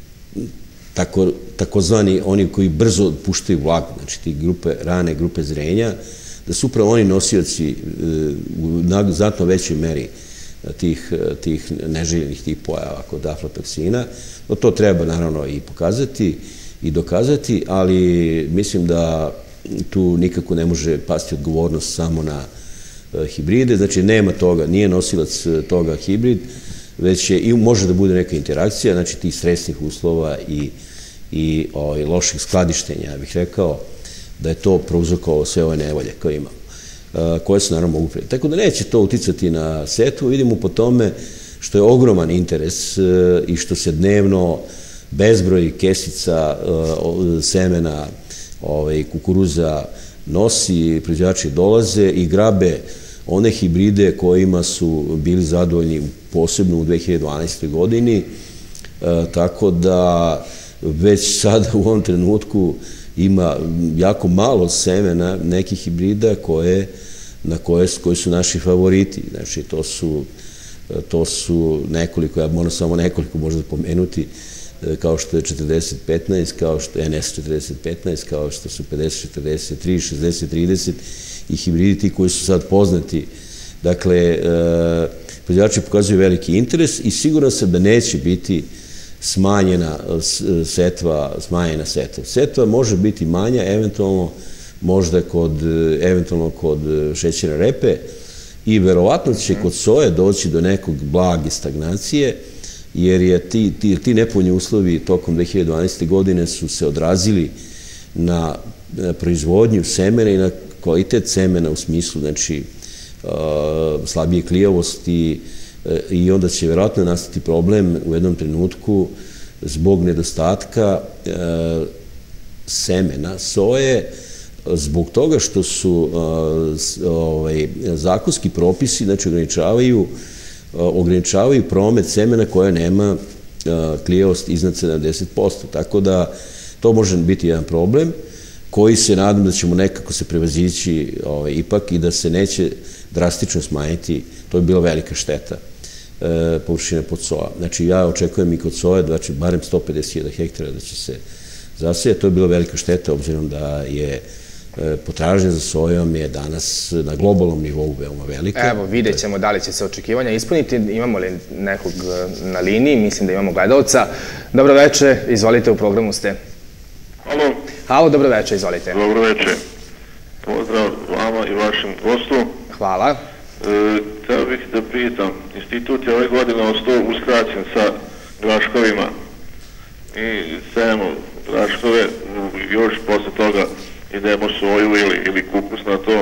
takozvani oni koji brzo puštaju vlagu, znači ti rane grupe zrenja, da su upravo oni nosioci u znatno većoj meri tih neželjenih tih pojava kod aflatoksina. To treba naravno i pokazati i dokazati, ali mislim da tu nikako ne može pasti odgovornost samo na hibride, znači nema toga, nije nosilac toga hibrid, već i može da bude neka interakcija, znači tih stresnih uslova i loših skladištenja, ja bih rekao da je to prouzrokovalo sve ove nevolje koje imamo, koje se naravno mogu prijeti. Tako da neće to uticati na setvu, vidimo po tome što je ogroman interes i što se dnevno bezbroj kesica semena kukuruza nosi, proizvođači dolaze i grabe one hibride kojima su bili zadovoljni posebno u 2012. godini, tako da već sada u ovom trenutku ima jako malo semena nekih hibrida koji su naši favoriti. Znači, to su nekoliko, ja moram samo nekoliko možda pomenuti, kao što je 40-15, kao što je NS 40-15, kao što su 50-43, 60-30 i hibridi ti koji su sad poznati. Dakle, proizvođači pokazuju veliki interes i siguran sam da neće biti smanjena setva. Setva može biti manja, eventualno kod šećerne repe i verovatno će kod soje doći do nekog blage stagnacije, jer je ti nepovoljni uslovi tokom 2012. godine su se odrazili na proizvodnju semena i na kvalitet semena u smislu, znači, slabije klijavosti i onda će vjerojatno nastati problem u jednom trenutku zbog nedostatka semena soje, zbog toga što su zakonski propisi, znači, ograničavaju promet semena koja nema klijavost iznad 70%. Tako da to može biti jedan problem koji se nadam da ćemo nekako se prevazići ipak i da se neće drastično smanjiti. To je bila velika šteta površine pod soja. Znači, ja očekujem i kod soje, znači, barem 150.000 hektara da će se zasijati. To je bila velika šteta, obzirom da je potražnja za sojom je danas na globalnom nivou veoma velika. Evo, vidjet ćemo da li će se očekivanja ispuniti. Imamo li nekog na liniji? Mislim da imamo gledalca. Dobro večer, izvolite, u programu ste. Halo. Halo, dobro večer, izvolite. Dobro večer. Pozdrav vama i vašem gostu. Hvala. Hteo bih da pitam, institut je ove godine ostao uskraćen sa graškovima i sejemo graškove, još posle toga idemo soju ili kupus na to.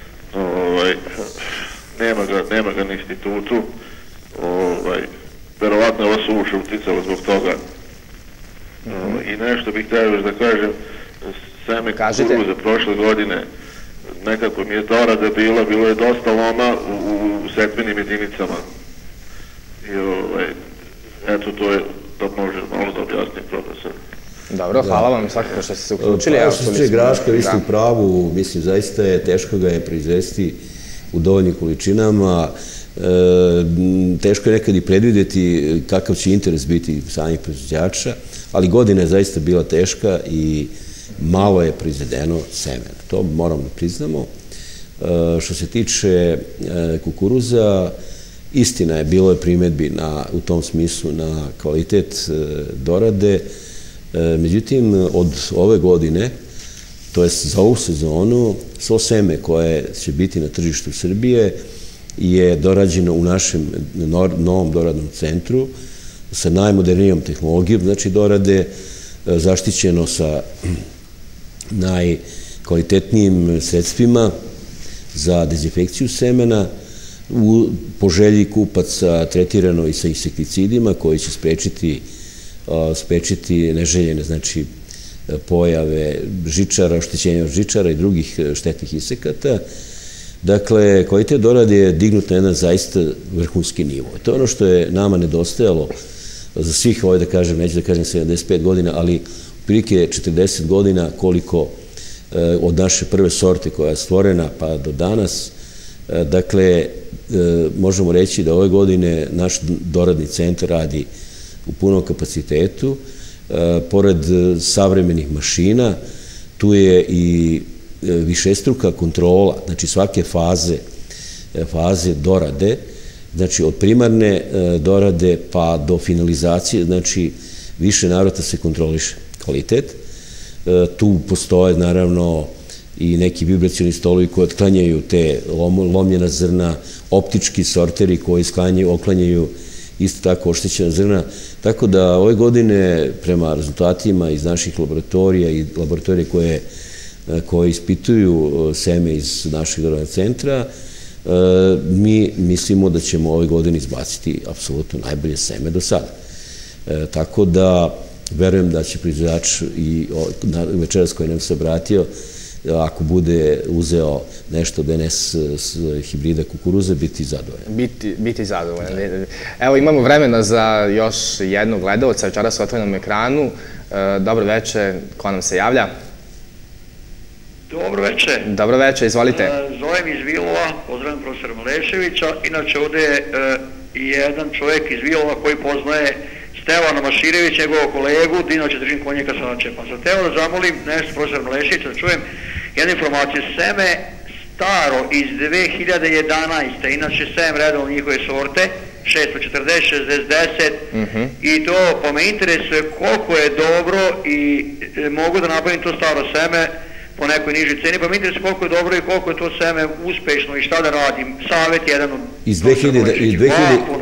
Nema ga na institutu. Verovatno je ova suša uticala zbog toga. I nešto bih htio još da kažem, seme kukuruza prošle godine, nekako mi je dorada bilo je dosta loma u setvenim jedinicama. I eto, to je, da može malo da objasnim profesor. Dobro, hvala vam svakako što ste se uključili. Što se tiče graška, vi ste u pravu, mislim, zaista je teško ga je proizvesti u dovoljnim količinama. Teško je nekad i predvidjeti kakav će interes biti samih proizvođača, ali godina je zaista bila teška i malo je proizvedeno semena. To moramo da priznamo. Što se tiče kukuruza, istina je, bilo je primedbi u tom smislu na kvalitet dorade. Međutim, od ove godine, to je za ovu sezonu, svo seme koje će biti na tržištu Srbije je dorađeno u našem novom doradnom centru sa najmodernijom tehnologijom, znači dorade, zaštićeno sa najkvalitetnijim sredstvima za dezinfekciju semena, po želji kupaca tretirano i sa insekticidima koji će sprečiti neželjene, znači, pojave žičara, oštećenja od žičara i drugih štetnih insekata. Dakle, kvalitet dorade je dignut na jedan zaista vrhunski nivo. To je ono što je nama nedostajalo za svih, da kažem, neću da kažem 75 godina, ali prilike 40 godina koliko od naše prve sorte koja je stvorena pa do danas. Dakle, možemo reći da ove godine naš doradni centar radi u punom kapacitetu. Pored savremenih mašina, tu je i višestruka kontrola, znači svake faze dorade, znači od primarne dorade pa do finalizacije, znači više navrata se kontroliše kvalitet. Tu postoje naravno i neki vibracioni stolovi koji otklanjaju te lomljena zrna, optički sorteri koji oklanjaju isto tako oštećena zrna. Tako da ove godine prema rezultatima iz naših laboratorija i laboratorije koje ispituju seme iz našeg doradnog centra, mi mislimo da ćemo ove godine izbaciti apsolutno najbolje seme do sada. Tako da verujem da će proizvođač i večeras koji nam se obratio, ako bude uzeo nešto DNS hibrida kukuruza, biti zadovoljan. Biti zadovoljan. Evo, imamo vremena za još jednog gledalca večeras u otvorenom ekranu. Dobro večer, ko nam se javlja? Dobro večer. Dobro večer, izvolite. Zovem iz Vilova, pozdravim profesora Maleševića. Inače, ovde je jedan čovjek iz Vilova koji poznaje Stevana Maširević, njegovog kolegu, da inače držim konjaka sa načepom. Sad teo da zamolim nešto profesora Maleševića da čujem jednu informaciju. Seme staro iz 2011. Inače sejem redom njihove sorte, 640, 60, i to pa me interesuje koliko je dobro i mogu da nabavim to staro seme po nekoj nižoj ceni, pa me interesuje koliko je dobro i koliko je to seme uspešno i šta da radim. Savjet jedan od... Iz 2011.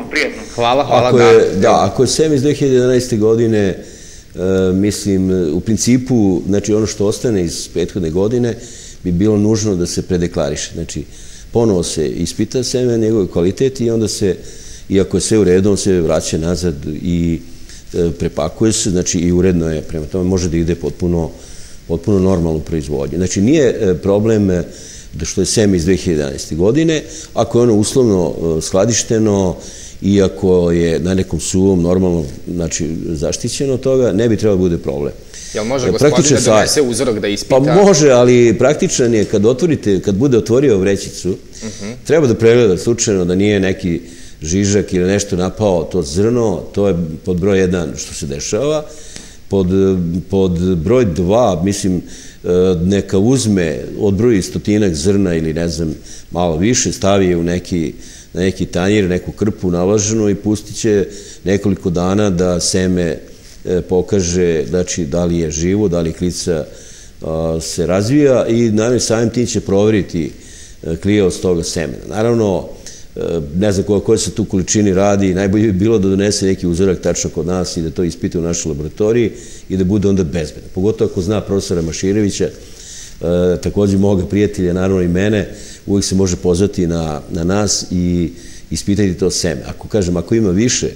prijetno. Hvala. Da, ako je SEM iz 2011. godine, mislim, u principu, znači ono što ostane iz prethodne godine bi bilo nužno da se predeklariše. Znači, ponovo se ispita SEM, njegove kvaliteti i onda se, iako je sve u redu, on se vraća nazad i prepakuje se, znači i uredno je, prema tome može da ide potpuno normalnu proizvodnju. Znači, nije problem što je SEM iz 2011. godine, ako je ono uslovno skladišteno i ako je na nekom suvom normalno, znači, zaštićeno od toga, ne bi trebalo da bude problem. Jel može gospodin da donese uzorak da ispita? Pa može, ali praktičan je kad bude otvorio vrećicu, treba da pregleda slučajno da nije neki žižak ili nešto napao to zrno, to je pod broj 1 što se dešava. Pod broj 2, mislim, neka uzme, odbroji 100-ak zrna ili ne znam, malo više, stavi je na neki tanjir, neku krpu nalaženu i pustit će nekoliko dana da seme pokaže, znači, da li je živo, da li klica se razvija i naravno samim tim će proveriti klijaost toga semena. Naravno, ne znam koje se tu količini radi, najbolje bi bilo da donese neki uzorak tačno kod nas i da to ispite u našoj laboratoriji i da bude onda bezbedno. Pogotovo ako zna profesora Maširevića, također moga prijatelja, naravno i mene, uvijek se može pozvati na nas i ispitati to seme. Ako ima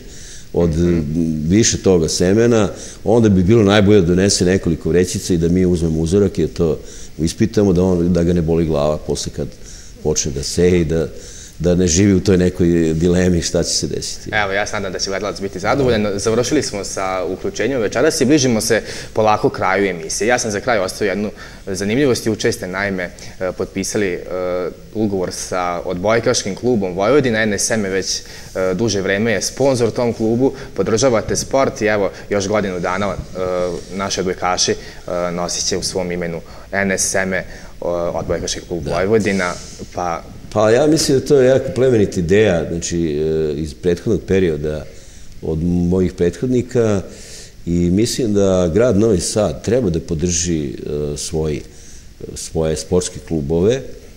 više toga semena, onda bi bilo najbolje da donese nekoliko vrećica i da mi uzmemo uzorak i da to ispitamo, da ga ne boli glava posle kad počne da seje i da ne živi u toj nekoj dilemi šta će se desiti. Evo, ja se nadam da će gledalac biti zadovoljan. Završili smo sa uključenjem večeras i bližimo se polako kraju emisije. Ja sam za kraj ostavio jednu zanimljivost. Juče ste naime potpisali ugovor sa odbojkaškim klubom Vojvodina. NSM je već duže vreme je sponsor tom klubu, podržavate sport i evo još godinu dana naši odbojkaši nosit će u svom imenu NSM odbojkaški klub Vojvodina. Pa ja mislim da to je jako plemenita ideja, znači iz prethodnog perioda od mojih prethodnika i mislim da grad Novi Sad treba da podrži svoje sportske klubove.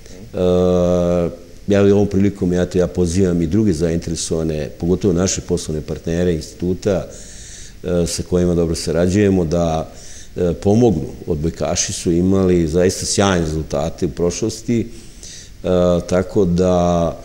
Ja ovom prilikom ja pozivam i druge zainteresovane, pogotovo naše poslovne partnere, instituta sa kojima dobro sarađujemo, da pomognu. Odbojkaši su imali zaista sjajne rezultate u prošlosti, tako da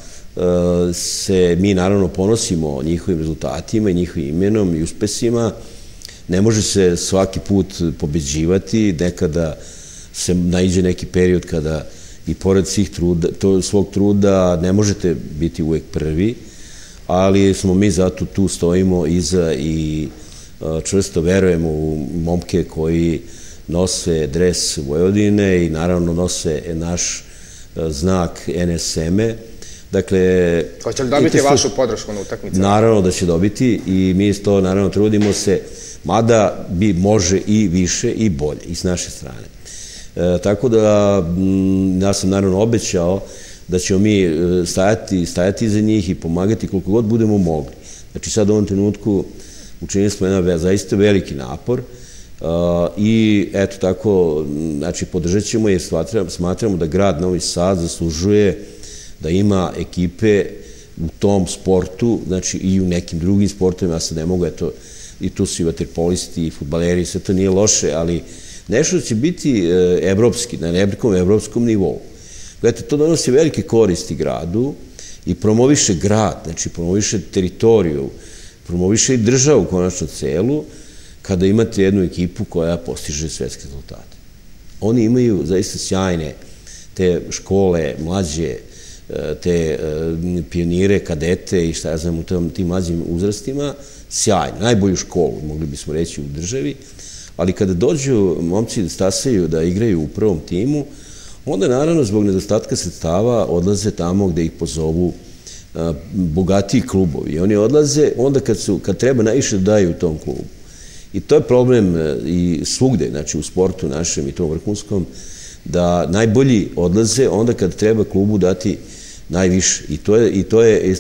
se mi naravno ponosimo njihovim rezultatima i njihovim imenom i uspesima. Ne može se svaki put pobeđivati, nekada se naiđe neki period kada i pored svog truda ne možete biti uvek prvi, ali smo mi zato tu stojimo iza i čvrsto verujemo u momke koji nose dres Vojvodine i naravno nose naš znak NSM-e. Dakle... Hoće li dobiti vašu podršku na utakmici? Naravno da će dobiti i mi to naravno trudimo se, mada bi može i više i bolje i s naše strane. Tako da ja sam naravno obećao da ćemo mi stajati iza njih i pomagati koliko god budemo mogli. Znači sad u ovom trenutku učinili smo jedan zaista veliki napor i eto tako, znači podržat ćemo jer smatramo da grad Novi Sad zaslužuje da ima ekipe u tom sportu, znači i u nekim drugim sportovima, ja sad ne mogu, eto, i tu su i vaterpolisti i fudbaleri, sve to nije loše, ali nešto će biti evropski, na nekom evropskom nivou. Gledajte, to donosi velike koristi gradu i promoviše grad, znači promoviše teritoriju, promoviše i državu konačno celu, kada imate jednu ekipu koja postiže svetske rezultate. Oni imaju zaista sjajne te škole, mlađe, te pionire, kadete i šta ja znam u tim mlađim uzrastima, sjajne, najbolju školu, mogli bismo reći, u državi, ali kada dođu momci da stasaju, da igraju u prvom timu, onda naravno zbog nedostatka sredstava odlaze tamo gde ih pozovu bogatiji klubovi. I oni odlaze onda kad treba najviše da daju u tom klubu. I to je problem i svugde, znači u sportu našem i tom vrhunskom, da najbolji odlaze onda kad treba klubu dati najviše. I to je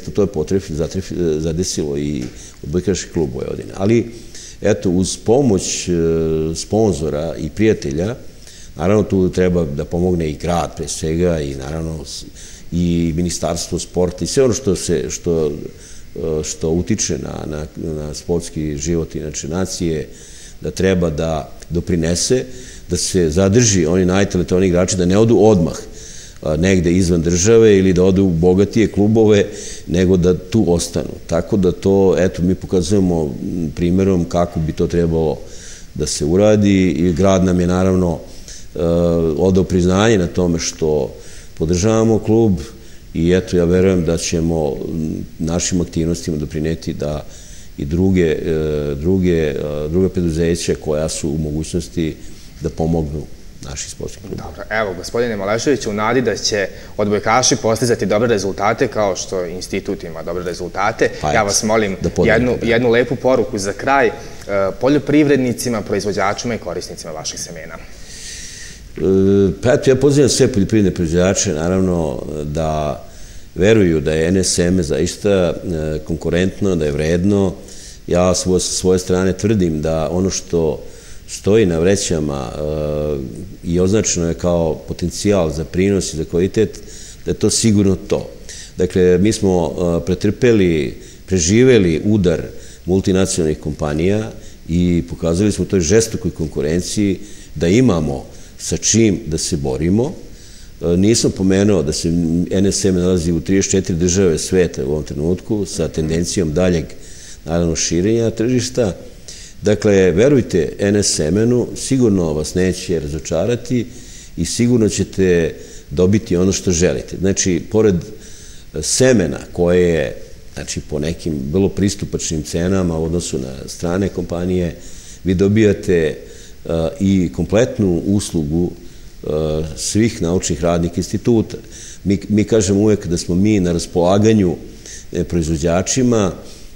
zadesilo i odbojkaški klub Vojvodina. Ali, eto, uz pomoć sponzora i prijatelja, naravno tu treba da pomogne i grad pre svega i naravno i ministarstvo sporta i sve ono što što utiče na sportski život inače nacije, da treba da doprinese, da se zadrži oni najtalentovaniji igrači, da ne odu odmah negde izvan države ili da odu u bogatije klubove, nego da tu ostanu. Tako da to, eto, mi pokazujemo primjerom kako bi to trebalo da se uradi i grad nam je naravno odao priznanje na tome što podržavamo klub i eto, ja verujem da ćemo našim aktivnostima doprineti da i druge preduzeća koja su u mogućnosti da pomognu naših sportskih kluba. Dobro, evo, gospodine Maleševiću, u nadi da će odbojkaši postizati dobre rezultate kao što institut ima dobre rezultate, ja vas molim jednu lepu poruku za kraj poljoprivrednicima, proizvođačima i korisnicima vaših semena. Pa eto, ja pozivam sve poljoprivredne proizvođače, naravno, da veruju da je NSM zaista konkurentno, da je vredno. Ja sa svoje strane tvrdim da ono što stoji na vrećama i označeno je kao potencijal za prinos i za kvalitet, da je to sigurno to. Dakle, mi smo preživeli udar multinacionalnih kompanija i pokazali smo u toj žestokoj konkurenciji da imamo sa čim da se borimo. Nisam pomenuo da se NSM nalazi u 34 države sveta u ovom trenutku sa tendencijom daljeg, naravno, širenja tržišta. Dakle, verujte NSM-u, sigurno vas neće razočarati i sigurno ćete dobiti ono što želite. Znači, pored semena koje je, znači, po nekim vrlo pristupačnim cenama u odnosu na strane kompanije, vi dobijate i kompletnu uslugu svih naučnih radnih instituta. Mi kažemo uvek da smo mi na raspolaganju proizvođačima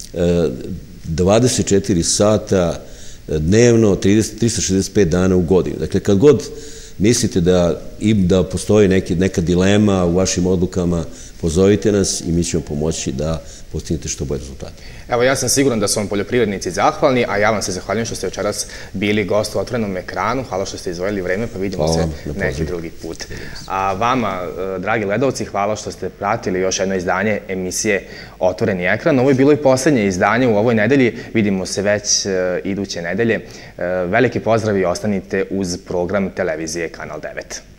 24 sata dnevno, 365 dana u godinu. Dakle, kad god mislite da postoji neka dilema u vašim odlukama, pozovite nas i mi ćemo pomoći da postignete što bolje rezultate. Evo, ja sam siguran da su vam poljoprivrednici zahvalni, a ja vam se zahvaljujem što ste večeras bili gost u Otvorenom ekranu. Hvala što ste izdvojili vreme, pa vidimo se neki drugi put. A vama, dragi gledalci, hvala što ste pratili još jedno izdanje emisije Otvoreni ekran. Ovo je bilo i poslednje izdanje u ovoj nedelji. Vidimo se već iduće nedelje. Veliki pozdrav i ostanite uz program televizije Kanal 9.